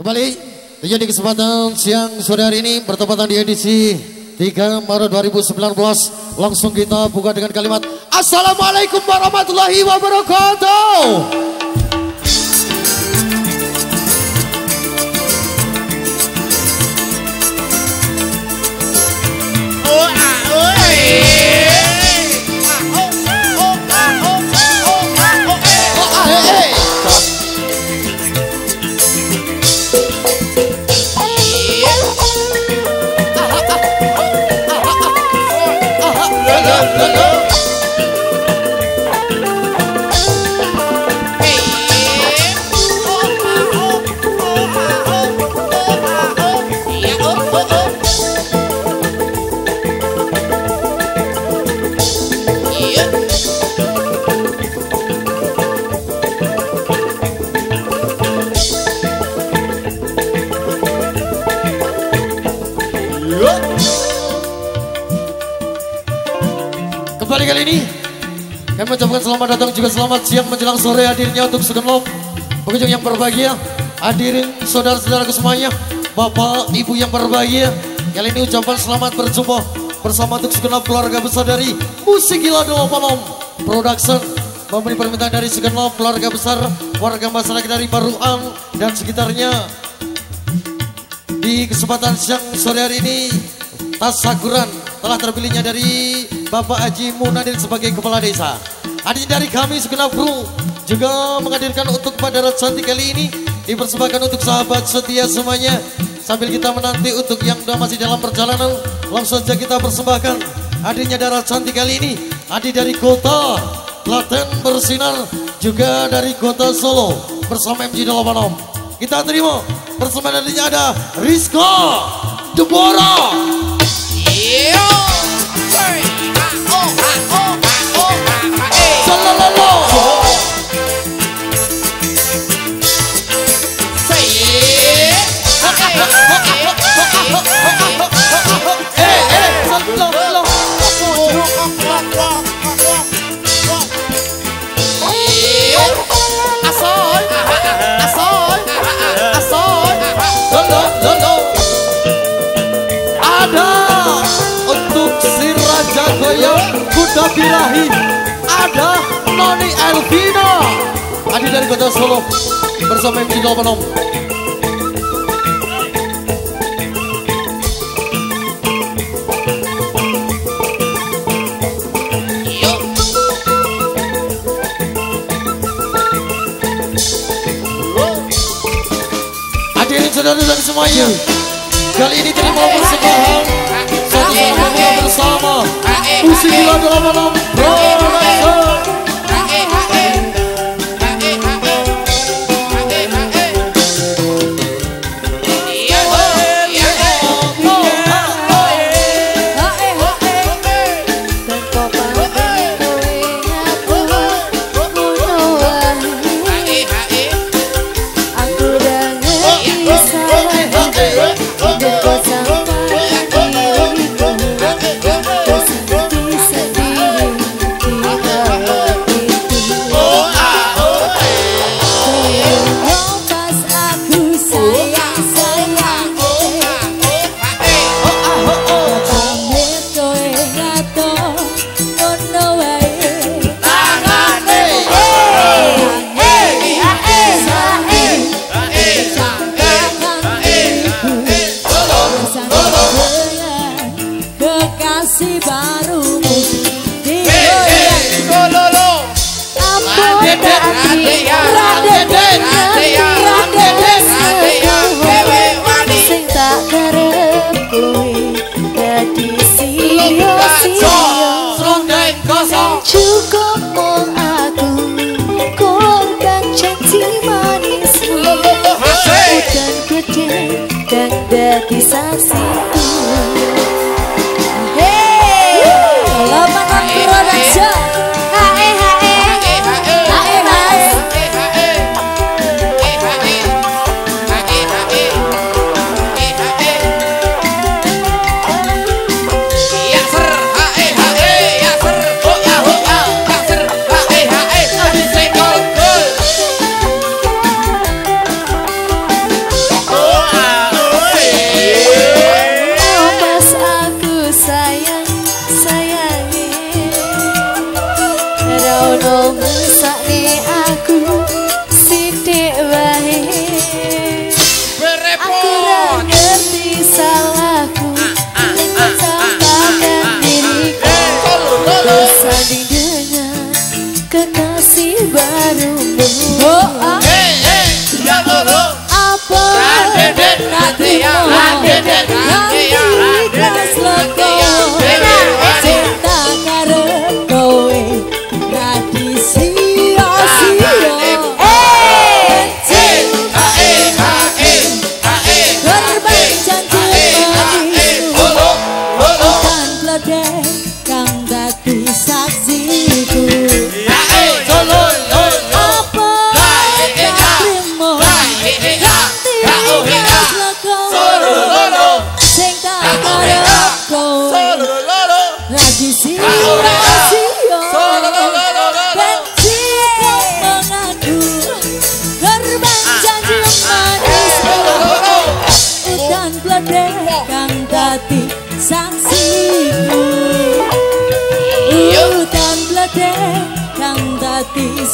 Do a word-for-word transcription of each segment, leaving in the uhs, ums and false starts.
Kembali terjadi kesempatan siang sore hari ini bertepatan di edisi tiga Maret dua ribu sembilan belas. Langsung kita buka dengan kalimat Assalamualaikum warahmatullahi wabarakatuh. Kembali kali ini kami mengucapkan selamat datang juga selamat siang menjelang sore hadirnya untuk segenap pengunjung yang berbahagia, hadirin saudara-saudaraku semuanya, bapak ibu yang berbahagia. Kali ini ucapan selamat berjumpa bersama untuk segenap keluarga besar dari Musik Gila Delapan Om Production, memenuhi permintaan dari segenap keluarga besar warga masyarakat dari Baruan dan sekitarnya. Di kesempatan siang sore hari ini tasyakuran telah terpilihnya dari Bapak Haji Munadin sebagai kepala desa. Hadirnya dari kami segenap kru juga menghadirkan untuk pada Cantik kali ini dipersembahkan untuk sahabat setia semuanya. Sambil kita menanti untuk yang sudah masih dalam perjalanan, langsung saja kita persembahkan hadirnya Darah Cantik kali ini. Hadir dari kota Klaten bersinar, juga dari kota Solo bersama M G Delapan Om. Kita terima persembahan hadirnya ada Rizka Deborah. Kuda Birahi, ada Noni Elvina, hadir dari kota Solo bersama M G Delapan Om. Hadirin saudara-saudara semuanya, kali ini terima persembahan satu sama bersama Musik Gila Delapan Om Production. Cukup mong aku korban janji manismu, hutan gede dan dati saksiku. Hey, Delapan Om Production. Hae hae hae mas. Ya ser hae hae ya ser oh ya oh ya ya ser hae hae tadi sekol gol.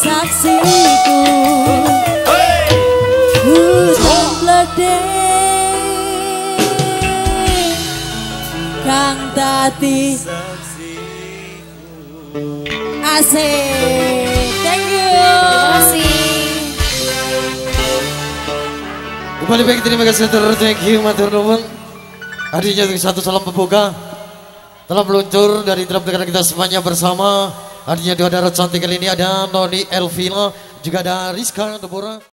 saksiku hujan bledek kang dadi asik. Thank you. Terima kasih. Kembali baik, terima kasih terus, thank you matur nuwun. Hadiahnya satu salam pembuka telah meluncur dari drum negara kita semuanya bersama. Hadiahnya dua darah cantik kali ini ada Noni Elvina, juga ada Rizka Deborah.